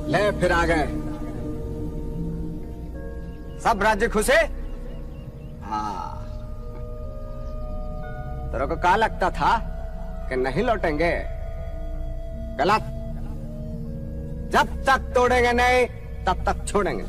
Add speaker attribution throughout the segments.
Speaker 1: ले फिर आ गए। सब राज्य खुश है? हाँ। तेरे को क्या लगता था कि नहीं लौटेंगे? गलत। जब तक तोड़ेंगे नहीं तब तक छोड़ेंगे।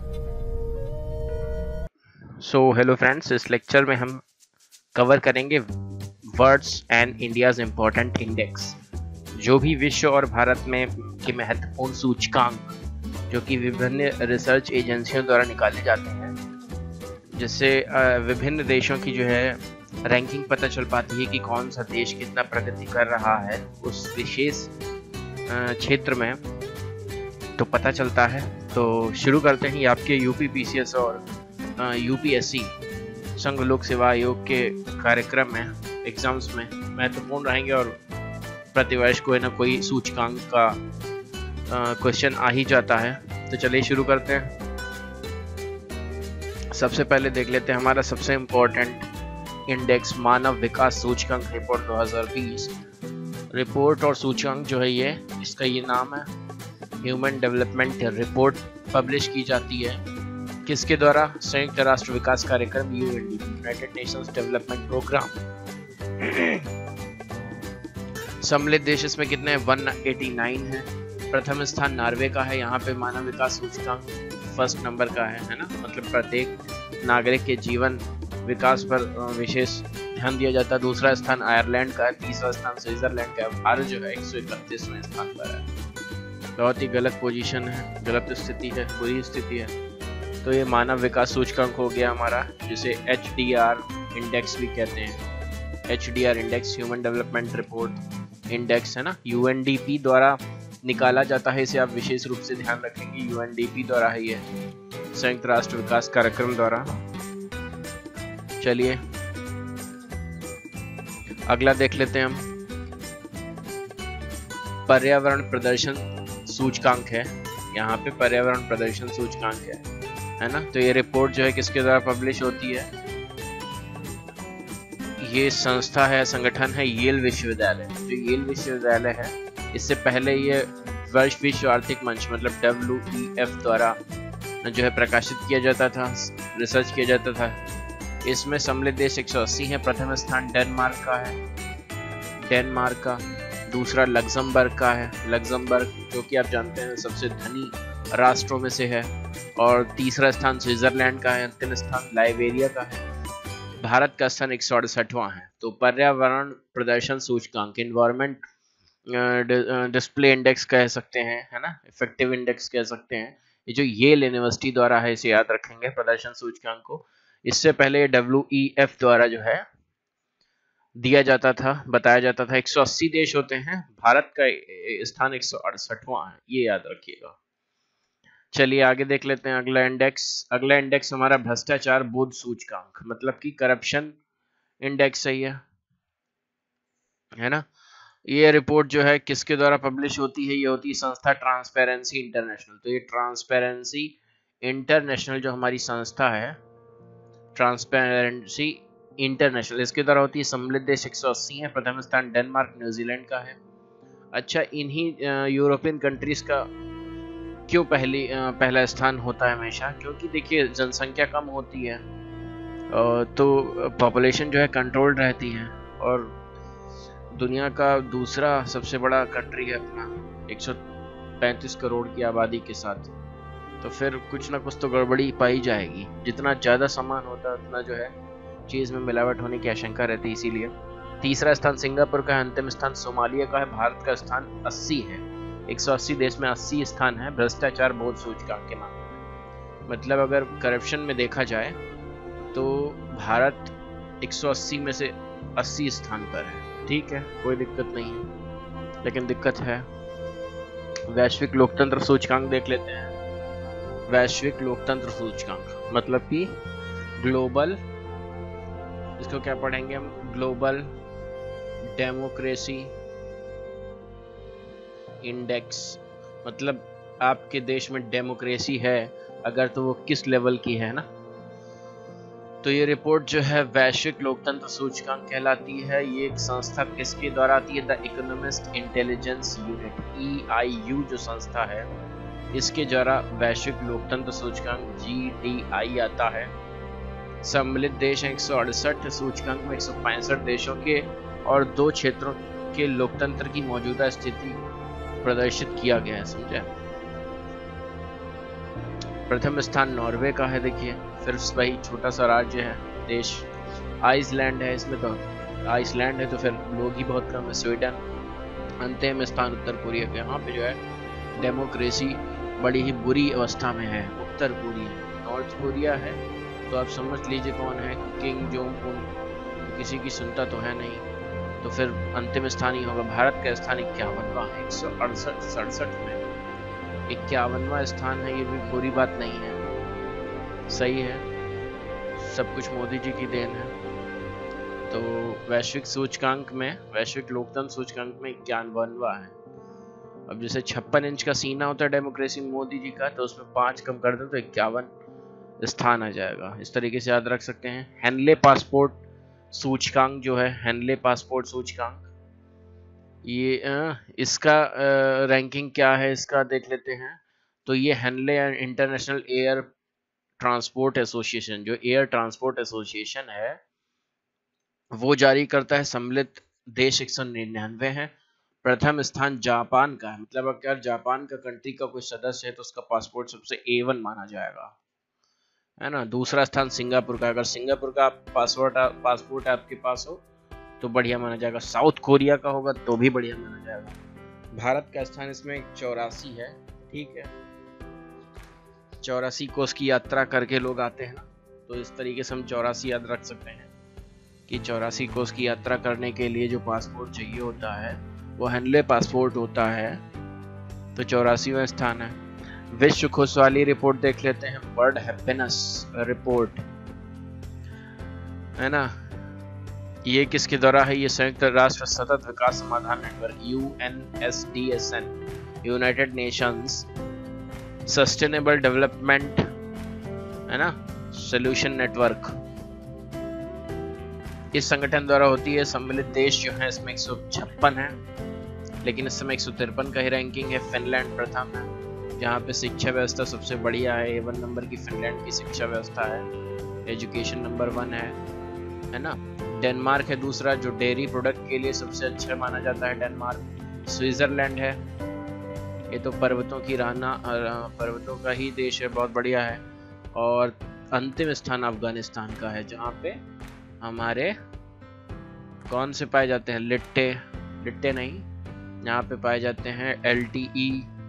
Speaker 2: हेलो फ्रेंड्स, इस लेक्चर में हम कवर करेंगे words and India's important index, जो भी विश्व और भारत में के महत्वपूर्ण सूचकांक जो कि विभिन्न रिसर्च एजेंसियों द्वारा निकाले जाते हैं, जिससे विभिन्न देशों की जो है रैंकिंग पता चल पाती है कि कौन सा देश कितना प्रगति कर रहा है उस विशेष क्षेत्र में, तो पता चलता है। तो शुरू करते हैं। आपके यूपी पीसीएस और यूपीएससी संघ लोक सेवा आयोग के कार्यक्रम में एग्जाम्स में महत्वपूर्ण रहेंगे और प्रतिवर्ष कोई ना कोई सूचकांक का क्वेश्चन आ ही जाता है। तो चलिए शुरू करते हैं। सबसे पहले देख लेते हैं हमारा सबसे इम्पोर्टेंट इंडेक्स मानव विकास सूचकांक रिपोर्ट 2020। रिपोर्ट और सूचकांक जो है इसका ये नाम है ह्यूमन डेवलपमेंट रिपोर्ट। पब्लिश की जाती है किसके द्वारा? संयुक्त राष्ट्र विकास कार्यक्रम UNDP, United Nations Development Programme. सम्मिलित देश इसमें कितने हैं? 189 है। प्रथम स्थान नॉर्वे का है। यहाँ पे मानव विकास सूचकांक फर्स्ट नंबर का है ना, मतलब प्रत्येक नागरिक के जीवन विकास पर विशेष ध्यान दिया जाता है। दूसरा स्थान आयरलैंड का है। तीसरा स्थान स्विट्जरलैंड का है। भारत जो है 131वें स्थान पर है। बहुत ही गलत पोजीशन है, गलत स्थिति है, बुरी स्थिति है। तो ये मानव विकास सूचकांक हो गया हमारा, जिसे HDR इंडेक्स भी कहते हैं। HDR index Human Development Report index है ना, UNDP द्वारा निकाला जाता है। इसे आप विशेष रूप से ध्यान रखेंगे, UNDP द्वारा है ये, संयुक्त राष्ट्र विकास कार्यक्रम द्वारा। चलिए अगला देख लेते हैं हम। पर्यावरण प्रदर्शन सूचकांक है। यहाँ पे पर्यावरण प्रदर्शन सूचकांक है ना। तो ये रिपोर्ट जो है किसके द्वारा पब्लिश होती है? ये संस्था है, संगठन है येल विश्वविद्यालय। जो येल विश्वविद्यालय है, इससे पहले ये विश्व आर्थिक मंच मतलब WEF द्वारा जो है प्रकाशित किया जाता था, रिसर्च किया जाता था। इसमें सम्मिलित देश 180 है। प्रथम स्थान डेनमार्क का है, डेनमार्क का। दूसरा लग्जमबर्ग का है, लग्जमबर्ग जो कि आप जानते हैं सबसे धनी राष्ट्रों में से है। और तीसरा स्थान स्विट्जरलैंड का है। अंतिम स्थान लाइबेरिया का है। भारत का स्थान 168वां है। तो पर्यावरण प्रदर्शन सूचकांक, एनवायरमेंट डिस्प्ले इंडेक्स कह सकते हैं, है ना, इफेक्टिव इंडेक्स कह सकते हैं। ये जो येल यूनिवर्सिटी द्वारा है, इसे याद रखेंगे प्रदर्शन सूचकांक को। इससे पहले WEF द्वारा जो है दिया जाता था, बताया जाता था। 180 देश होते हैं, भारत का स्थान 168वां है, ये याद रखिएगा। चलिए आगे देख लेते हैं अगला इंडेक्स। अगला इंडेक्स हमारा भ्रष्टाचार बोध सूचकांक, मतलब कि करप्शन इंडेक्स है ना। ये रिपोर्ट जो है किसके द्वारा पब्लिश होती है? ये होती है संस्था ट्रांसपेरेंसी इंटरनेशनल। तो ये ट्रांसपेरेंसी इंटरनेशनल जो हमारी संस्था है, ट्रांसपेरेंसी इंटरनेशनल, इसके द्वारा होती है। सम्मिलित देश 180 है। प्रथम स्थान डेनमार्क न्यूजीलैंड का है। अच्छा, इन्हीं यूरोपियन कंट्रीज का क्यों पहला स्थान होता है हमेशा? क्योंकि देखिए जनसंख्या कम होती है तो पॉपुलेशन जो है कंट्रोल्ड रहती है, और दुनिया का दूसरा सबसे बड़ा कंट्री है अपना 135 करोड़ की आबादी के साथ। तो फिर कुछ ना कुछ तो गड़बड़ी पाई जाएगी। जितना ज़्यादा सामान होता है उतना जो है चीज़ में मिलावट होने की आशंका रहती है, इसीलिए। तीसरा स्थान सिंगापुर का है। अंतिम स्थान सोमालिया का है। भारत का स्थान 80 है। 180 देश में 80 स्थान है भ्रष्टाचार बोध सूचकांक के मामले में। मतलब अगर करप्शन में देखा जाए तो भारत 180 में से 80 स्थान पर है। ठीक है, कोई दिक्कत नहीं है, लेकिन दिक्कत है। वैश्विक लोकतंत्र सूचकांक देख लेते हैं। वैश्विक लोकतंत्र सूचकांक मतलब कि ग्लोबल, इसको क्या पढ़ेंगे हम? Global democracy index. मतलब आपके देश में डेमोक्रेसी है अगर, तो वो किस लेवल की है ना। तो ये रिपोर्ट जो है वैश्विक लोकतंत्र सूचकांक कहलाती है। ये एक संस्था किसके द्वारा आती है? The Economist Intelligence Unit, EIU जो संस्था है इसके द्वारा वैश्विक लोकतंत्र सूचकांक GDI आता है। सम्मिलित देश हैं 168, सूचकांक में 165 देशों के और 2 क्षेत्रों के लोकतंत्र की मौजूदा स्थिति प्रदर्शित किया गया है। समझे? प्रथम स्थान नॉर्वे का है, देखिए, फिर वही छोटा सा राज्य है, देश आइसलैंड है, इसमें तो आइसलैंड है तो फिर लोग ही बहुत कम है, स्वीडन। अंतिम स्थान उत्तर कोरिया का, यहाँ पे जो है डेमोक्रेसी बड़ी ही बुरी अवस्था में है। उत्तर कोरिया, नॉर्थ कोरिया है तो आप समझ लीजिए कौन है, किंग जोंग उन, किसी की सुनता तो है नहीं, तो फिर अंतिम स्थान ही होगा। भारत का स्थान 51वां है 168 में, 51वां स्थान है, ये भी बुरी बात नहीं है, सही है, सब कुछ मोदी जी की देन है। तो वैश्विक सूचकांक में, वैश्विक लोकतंत्र सूचकांक में 51वां है। अब जैसे 56 इंच का सीना होता है डेमोक्रेसी मोदी जी का, तो उसमें 5 कम कर दो तो 51 स्थान आ जाएगा। इस तरीके से याद रख सकते हैं। हेनले पासपोर्ट सूचकांक जो है, हेनले पासपोर्ट सूचकांक, ये इसका रैंकिंग क्या है इसका देख लेते हैं। तो ये Henley International Air transport Association, जो एयर ट्रांसपोर्ट एसोसिएशन है वो जारी करता है। सम्मिलित देश 199 है। प्रथम स्थान जापान का है, मतलब अगर जापान का कंट्री का कोई सदस्य है तो उसका पासपोर्ट सबसे A1 माना जाएगा, है ना। दूसरा स्थान सिंगापुर का, अगर सिंगापुर का पासपोर्ट आपके पास हो तो बढ़िया माना जाएगा। साउथ कोरिया का होगा तो भी बढ़िया माना जाएगा। भारत का स्थान इसमें 84 है, ठीक है। 84 कोस की यात्रा करके लोग आते हैं ना, तो इस तरीके से हम 84 याद रख सकते हैं कि 84 कोस की यात्रा करने के लिए जो पासपोर्ट चाहिए होता है वो हेनले पासपोर्ट होता है, तो 84वां स्थान है। विश्व खुशहाली रिपोर्ट देख लेते हैं, वर्ल्ड हैप्पीनेस रिपोर्ट, है ना। ये किसके द्वारा है? ये संयुक्त राष्ट्र सतत विकास समाधान network UNSDSN, United Nations Sustainable Development, है ना, सोल्यूशन नेटवर्क, इस संगठन द्वारा होती है। सम्मिलित देश जो है इसमें 156 है, लेकिन इस समय 153 का ही रैंकिंग है। फिनलैंड प्रथम है, जहाँ पे शिक्षा व्यवस्था सबसे बढ़िया है, A1 नंबर की फिनलैंड की शिक्षा व्यवस्था है, एजुकेशन नंबर 1 है ना। डेनमार्क है दूसरा, जो डेयरी प्रोडक्ट के लिए सबसे अच्छा माना जाता है, डेनमार्क। स्विट्जरलैंड है, ये तो पर्वतों की राना, पर्वतों का ही देश है, बहुत बढ़िया है। और अंतिम स्थान अफगानिस्तान का है, जहाँ पे हमारे कौन से पाए जाते हैं, लिट्टे नहीं, यहाँ पे पाए जाते हैं LTE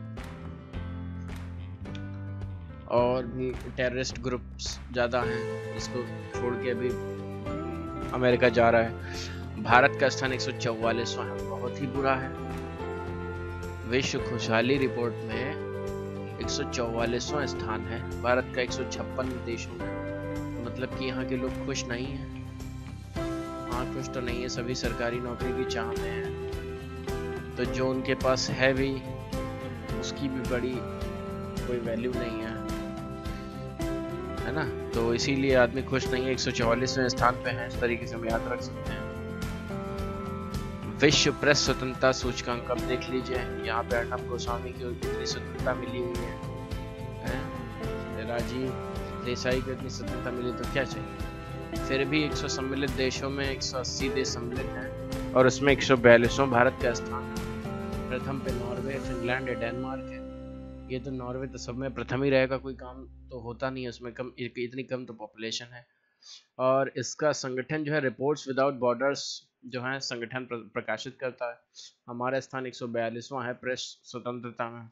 Speaker 2: और भी टेररिस्ट ग्रुप्स ज़्यादा हैं, इसको छोड़ के अभी अमेरिका जा रहा है। भारत का स्थान 144वां है, बहुत ही बुरा है। विश्व खुशहाली रिपोर्ट में 144वां स्थान है, भारत का 156 देशों में, मतलब कि यहाँ के लोग खुश नहीं हैं। हाँ, खुश तो नहीं है, सभी सरकारी नौकरी की चाह में है, तो जो उनके पास है भी उसकी भी बड़ी कोई वैल्यू नहीं है ना। तो इसीलिए आदमी खुश नहीं है, 144वें स्थान पे है, इस तरीके से हम याद रख सकते हैं। विश्व प्रेस स्वतंत्रता सूचकांक अब देख लीजिए, यहाँ पे अर्णब गोस्वामी की कितनी स्वतंत्रता मिली हुई है, राजीव देसाई को इतनी स्वतंत्रता मिली तो क्या चाहिए। फिर भी 100 सम्मिलित देशों में 180 देश सम्मिलित हैं और उसमें 142वां भारत का स्थान है। प्रथम पे नॉर्वे, फिनलैंड है, डेनमार्क है। ये तो नॉर्वे तो सब में प्रथम ही रहेगा, कोई काम तो होता नहीं है उसमें, कम इतनी कम तो पॉपुलेशन है। और इसका संगठन जो है रिपोर्ट्स विदाउट बॉर्डर्स जो है संगठन प्रकाशित करता है। हमारा स्थान 142वां है प्रेस स्वतंत्रता में,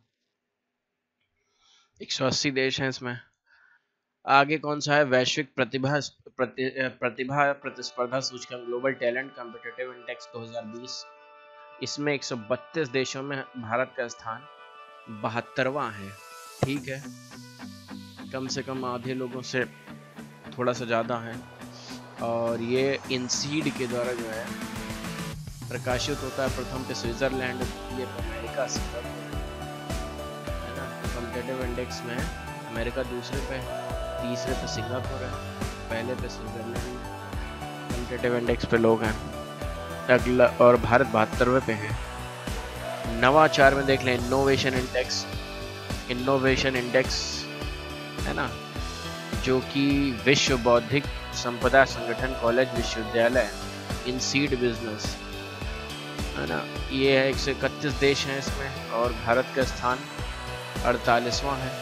Speaker 2: 180 देश हैं इसमें। आगे कौन सा है? वैश्विक प्रतिभा प्रतिस्पर्धा सूचकांक, ग्लोबल टैलेंट कॉम्पिटिटिव इंडेक्स 2020। इसमें 132 देशों में भारत का स्थान 72वां है, ठीक है, कम से कम आधे लोगों से थोड़ा सा ज़्यादा है। और ये इनसीड के द्वारा जो है प्रकाशित होता है। प्रथम पे स्विट्जरलैंड, ये अमेरिका से है ना। कॉम्पिटिटिव इंडेक्स में अमेरिका दूसरे पे है, तीसरे पे सिंगापुर है, पहले पे स्विट्जरलैंड कॉम्पिटिटिव इंडेक्स पे लोग हैं। अगला और भारत 72वें पे है। नवाचार में देख लें, इनोवेशन इंडेक्स इनोवेशन इंडेक्स है ना, जो कि विश्व बौद्धिक संपदा संगठन कॉलेज विश्वविद्यालय इन सीड बिजनेस है ना, ये है 131 देश हैं इसमें और भारत का स्थान 48वां है।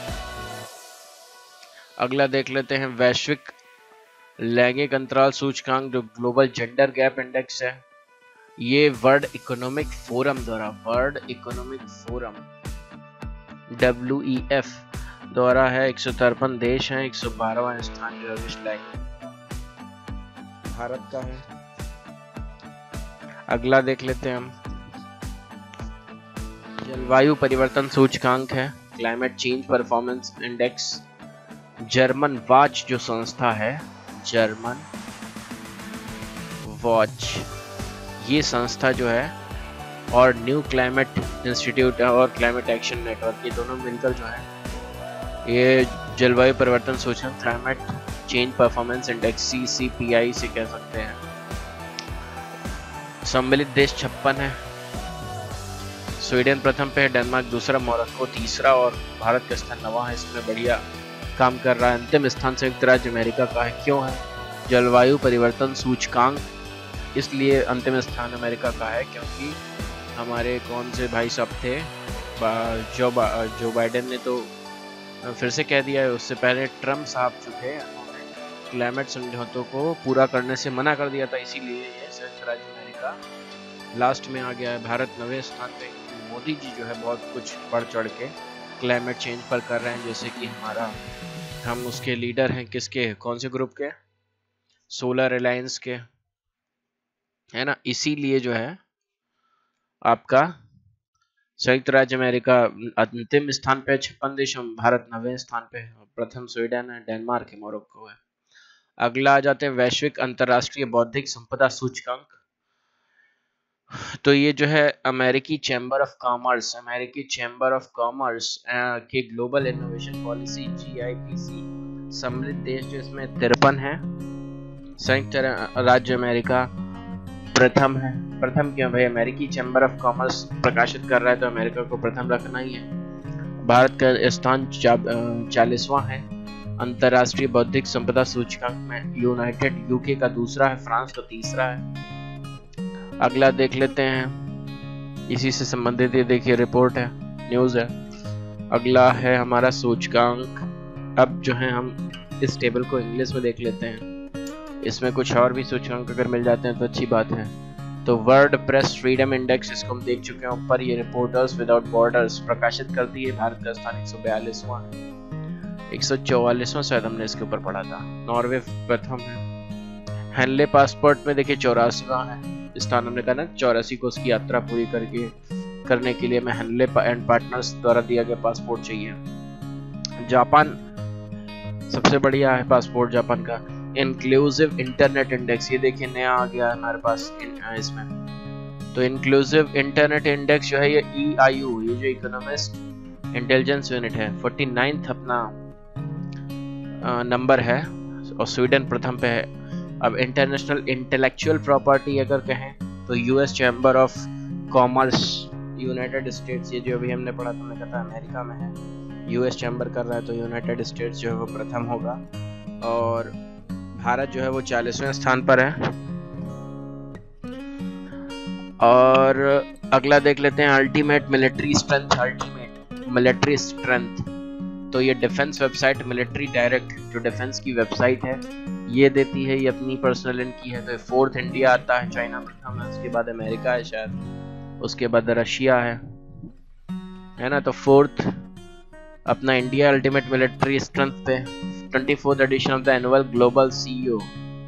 Speaker 2: अगला देख लेते हैं वैश्विक लैंगिक अंतराल सूचकांक जो ग्लोबल जेंडर गैप इंडेक्स है। ये वर्ल्ड इकोनॉमिक फोरम द्वारा, वर्ल्ड इकोनॉमिक फोरम WEF द्वारा है। 153 देश हैं, 112वां स्थान जो विश्व लैंगिक भारत का है। अगला देख लेते हैं हम जलवायु परिवर्तन सूचकांक है, climate change performance index. German Watch जो संस्था है, जर्मन वॉच, ये संस्था जो है और न्यू क्लाइमेट इंस्टीट्यूट और क्लाइमेट एक्शन नेटवर्क, ये दोनों मिलकर जो है ये जलवायु परिवर्तन सूचकांक climate change performance index CCPI से कह सकते हैं। सम्मिलित देश 56 है। स्वीडन प्रथम पे है, डेनमार्क दूसरा, मोरक्को तीसरा और भारत का स्थान 9वां है। इसमें बढ़िया काम कर रहा है। अंतिम स्थान संयुक्त राज्य अमेरिका का है। क्यों है? जलवायु परिवर्तन सूचकांक इसलिए अंतिम स्थान अमेरिका का है क्योंकि हमारे कौन से भाई साहब थे, जो बाइडेन ने तो फिर से कह दिया है, उससे पहले ट्रम्प साहब जो थे उन्होंने क्लाइमेट समझौतों को पूरा करने से मना कर दिया था, इसीलिए ये संयुक्त राज्य अमेरिका लास्ट में आ गया है। भारत 9वें स्थान पे। मोदी जी जो है बहुत कुछ बढ़ चढ़ के क्लाइमेट चेंज पर कर रहे हैं, जैसे कि हम उसके लीडर हैं, किसके, कौन से ग्रुप के, सोलर अलायंस के, है ना। इसीलिए जो है आपका संयुक्त राज्य अमेरिका अंतिम स्थान पे 56 देश, भारत 9वें स्थान पे है। प्रथम स्वीडन है, डेनमार्क है, मोरक्को है। अगला आ जाते हैं वैश्विक अंतरराष्ट्रीय बौद्धिक संपदा सूचकांक। तो ये जो है अमेरिकी चैम्बर ऑफ कॉमर्स की ग्लोबल इनोवेशन पॉलिसी GIPC सम्मिलित देश जो इसमें 53 है। संयुक्त राज्य अमेरिका प्रथम है। प्रथम क्यों भाई? अमेरिकी चैम्बर ऑफ कॉमर्स प्रकाशित कर रहा है तो अमेरिका को प्रथम रखना ही है। भारत का स्थान 40वां है। अंतरराष्ट्रीय बौद्धिक संपदा सूचकांक में यूनाइटेड यूके का दूसरा है, फ्रांस का तीसरा है। अगला देख लेते हैं, इसी से संबंधित ये देखिए रिपोर्ट है, न्यूज़ है। अगला है हमारा सूचकांक। अब जो है हम इस टेबल को इंग्लिश में देख लेते हैं, इसमें कुछ और भी सूचकांक अगर मिल जाते हैं तो अच्छी बात है। तो वर्ल्ड प्रेस फ्रीडम इंडेक्स, इसको हम देख चुके हैं ऊपर। ये रिपोर्टर्स विदाउट बॉर्डर्स प्रकाशित करती है। भारत का स्थान 142वां, 144वां शायद हमने इसके ऊपर पढ़ा था। नॉर्वे प्रथम है। हेनले पासपोर्ट में देखिए 84वां है स्थान, हमने कहा ना 84 को उसकी यात्रा पूरी करने के लिए हमें हेनले एंड पार्टनर्स द्वारा दिया गया पासपोर्ट चाहिए। जापान सबसे बढ़िया है पासपोर्ट जापान का। इंक्लूसिव इंटरनेट इंडेक्स, ये देखिए नया आ गया है हमारे पास इसमें। तो इंक्लूसिव इंटरनेट इंडेक्स जो है ये EIU, ये जो इकोनॉमिस्ट इंटेलिजेंस यूनिट है, 49th अपना नंबर है और स्वीडन प्रथम पे है। अब इंटरनेशनल इंटेलेक्चुअल प्रॉपर्टी अगर कहें तो US chamber of commerce United States, ये जो अभी हमने पढ़ा था, हमने कहा था अमेरिका में है, US चैम्बर कर रहा है तो यूनाइटेड स्टेट्स जो है वो प्रथम होगा और भारत जो है वो 40वें स्थान पर है। और अगला देख लेते हैं अल्टीमेट मिलिट्री स्ट्रेंथ। तो ये डिफेंस वेबसाइट मिलिट्री डायरेक्ट जो डिफेंस की वेबसाइट है ये देती है, ये अपनी पर्सनल इनकी है। तो 4th इंडिया आता है, चाइना प्रथम है, उसके बाद अमेरिका है शायद, उसके बाद रशिया है ना। तो 4th अपना इंडिया अल्टीमेट मिलिट्री स्ट्रेंथ पे। 24th edition of the annual global CEO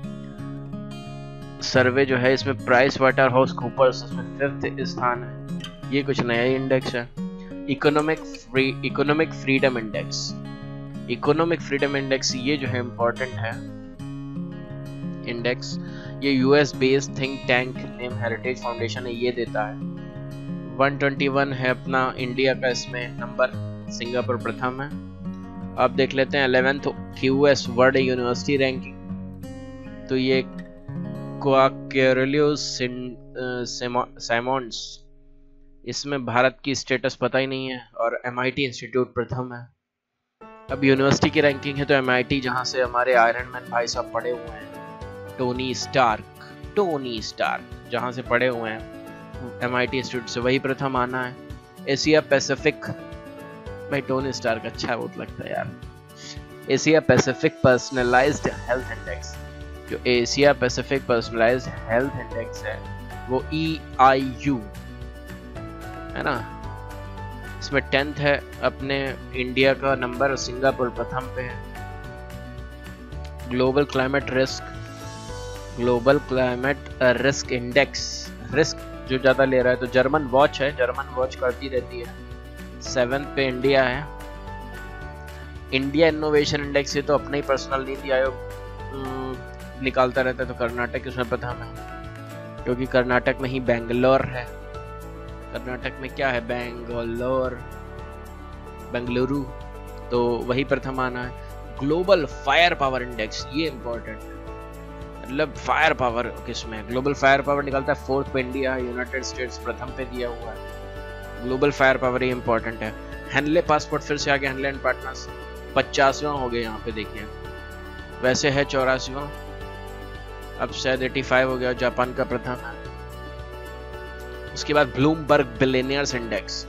Speaker 2: survey जो है इसमें प्राइस वाटर हाउस कूपर्स उसमें 5th स्थान है। ये कुछ नया इंडेक्स है। इकोनॉमिक फ्रीडम इंडेक्स ये जो है इम्पोर्टेंट है इंडेक्स, ये US based think tank name Heritage Foundation है, ये देता है। 121 है अपना इंडिया का इसमें नंबर, सिंगापुर प्रथम है। अब देख लेते हैं 11th QS world university ranking. तो ये क्वाकेरिलियोस साइमंड्स इसमें भारत की स्टेटस पता ही नहीं है और MIT इंस्टीट्यूट प्रथम है। अब यूनिवर्सिटी की रैंकिंग है तो MIT, जहाँ से हमारे आयरन मैन भाई साहब पढ़े हुए हैं, टोनी स्टार्क जहाँ से पढ़े हुए हैं MIT इंस्टीट्यूट से, वही प्रथम आना है। एशिया पैसिफिक, भाई टोनी स्टार्क अच्छा बहुत लगता है यार। Asia Pacific personalised health index, जो Asia Pacific personalised health index है वो EIU है ना। इसमें 10th है अपने इंडिया का नंबर, सिंगापुर प्रथम पे है। Global climate risk index, risk जो ज़्यादा ले रहा है तो जर्मन वॉच है, जर्मन वॉच करती रहती है। 7th पे इंडिया है। इंडिया इनोवेशन इंडेक्स, ये तो अपना ही पर्सनल नीति आयोग निकालता रहता है, तो कर्नाटक इसमें प्रथम है क्योंकि कर्नाटक में ही बेंगलोर है। कर्नाटक में क्या है, बेंगलुरु, तो वही प्रथम आना है। ग्लोबल फायर पावर इंडेक्स, ये इंपॉर्टेंट है, मतलब फायर पावर किसमें, ग्लोबल फायर पावर निकलता है 4th पे इंडिया है, यूनाइटेड स्टेट्स प्रथम पे दिया हुआ है। ग्लोबल फायर पावर ये इंपॉर्टेंट है। हैंडले पासपोर्ट फिर से आगे, हैंडले एंड पार्टनर्स 50वां हो गया, यहाँ पे देखिए, वैसे है 84वां, अब शायद 85 हो गया, जापान का प्रथम है। उसके बाद Bloomberg billionaires index,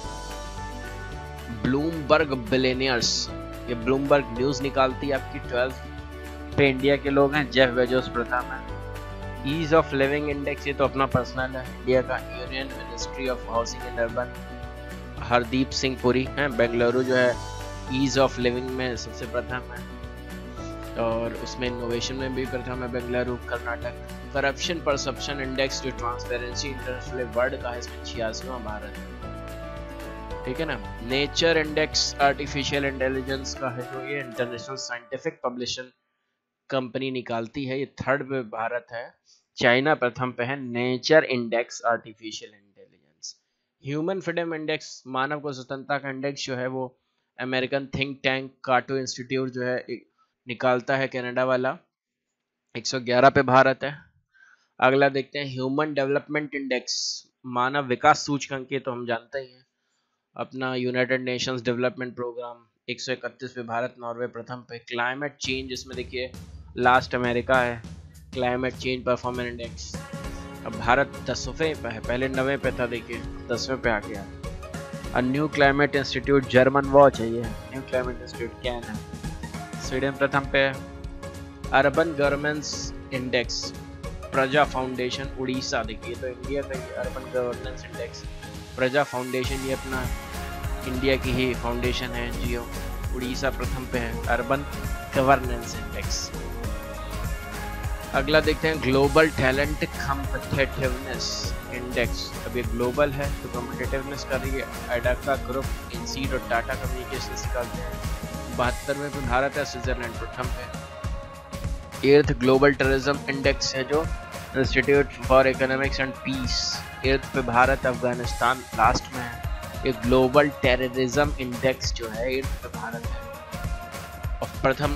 Speaker 2: Bloomberg billionaires, ये ब्लूमबर्ग न्यूज निकालती है आपकी 12th पे इंडिया के लोग हैं, जेफ बेजोस प्रथम है। ईज ऑफ लिविंग इंडेक्स, ये तो अपना पर्सनल है इंडिया का, Union Ministry of Housing and Urban, Hardeep Singh Puri हैं, बेंगलुरु जो है ईज ऑफ लिविंग में सबसे प्रथम है, और उसमें इनोवेशन में भी प्रथम है Bengaluru. Karnataka corruption perception index जो ट्रांसपेरेंसी इंटरनेशनल वर्ल्ड का है, इसमें 86वां भारत है, ठीक है ना। नेचर इंडेक्स आर्टिफिशियल इंटेलिजेंस का है, जो ये इंटरनेशनल साइंटिफिक पब्लिशिंग कंपनी निकालती है, ये 3rd पे भारत है। चाइना प्रथम पे है। Nature index artificial intelligence. Human freedom index, मानव को स्वतंत्रता का इंडेक्स जो है वो American think tank Cato Institute जो है निकालता है, कनाडा वाला, 111 पे भारत है। अगला देखते हैं ह्यूमन डेवलपमेंट इंडेक्स, मानव विकास सूचकांक, तो हम जानते ही हैं अपना यूनाइटेड नेशंस डेवलपमेंट प्रोग्राम, 131 पे भारत, नॉर्वे प्रथम पे। क्लाइमेट चेंज, इसमें देखिए लास्ट अमेरिका है। क्लाइमेट चेंज परफॉर्मेंस इंडेक्स, अब भारत 10वें पे है, पहले 9वें पे था, देखिए 10वें पे आ गया। और New Climate Institute, German Watch है ये, न्यू क्लाइमेट इंस्टीट्यूट कैन है, स्वीडन प्रथम पे है। Urban governance index, Praja Foundation Orissa, देखिए तो इंडिया का ही urban governance index, Praja Foundation ये अपना इंडिया की ही फाउंडेशन है, जियो, उड़ीसा प्रथम पे है। Urban governance index. अगला देखते हैं ग्लोबल टैलेंट कॉम्पिटिटिवनेस इंडेक्स, अब ये ग्लोबल है तो कॉम्पिटिटिवनेस कर रही है एडाका ग्रुप, इंसीड और टाटा कम्युनिकेशंस निकालते हैं। 72वें पे भारत है, स्विट्जरलैंड प्रथम पे। 8th ग्लोबल टेररिज्म इंडेक्स है जो Institute for Economics and Peace, 8th पे भारत, अफगानिस्तान लास्ट में है। ये ग्लोबल टेररिज्म इंडेक्स जो है 8th पे भारत है, और प्रथम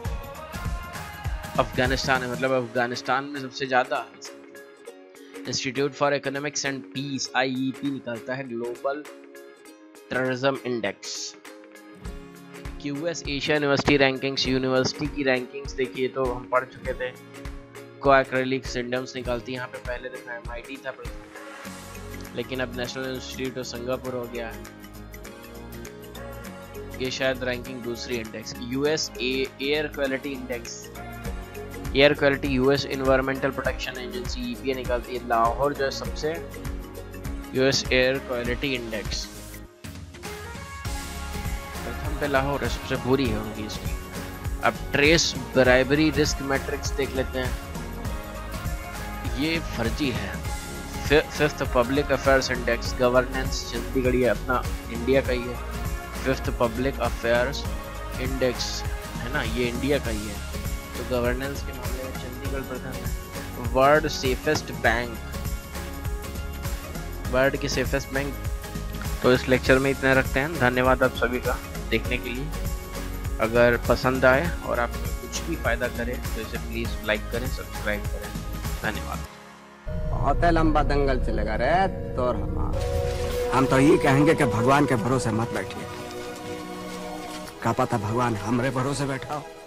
Speaker 2: अफगानिस्तान है, मतलब अफगानिस्तान में सबसे ज़्यादा। Institute for Economics and Peace IEP निकालता है global terrorism index. QS Asia university rankings, university की रैंकिंग्स देखिए तो हम पढ़ चुके थे। कोएक्रेलिक सिंडम्स निकालती है, यहाँ पे पहले देखा MIT था लेकिन अब नेशनल इंस्टीट्यूट ऑफ सिंगापुर हो गया है। ये शायद रैंकिंग दूसरी index. US air quality index, air quality US environmental protection agency EPA निकालती है। लाहौर जो है सबसे US एयर क्वालिटी इंडेक्स प्रथम पे लाहौर है, सबसे बुरी है उनकी इसकी। अब ट्रेस ब्राइबरी रिस्क मैट्रिक्स देख लेते हैं, ये फर्जी है। 5th public affairs index governance, Chandigarh ये अपना इंडिया का ही है। 5th पब्लिक अफेयर्स इंडेक्स है ना, ये इंडिया का ही है, तो गवर्नेंस के मामले में चंडीगढ़ प्रथम है। वर्ल्ड सेफेस्ट बैंक, वर्ल्ड के सेफेस्ट बैंक। तो इस लेक्चर में इतना रखते हैं। धन्यवाद आप सभी का देखने के लिए। अगर पसंद आए और आपको कुछ भी फ़ायदा करे तो इसे प्लीज़ लाइक करें, सब्सक्राइब करें। धन्यवाद।
Speaker 1: बहुत लंबा दंगल चलेगा रे तोर हमारा। हम तो ये कहेंगे कि भगवान के भरोसे मत बैठिए, का पता भगवान हमरे भरोसे बैठा हो।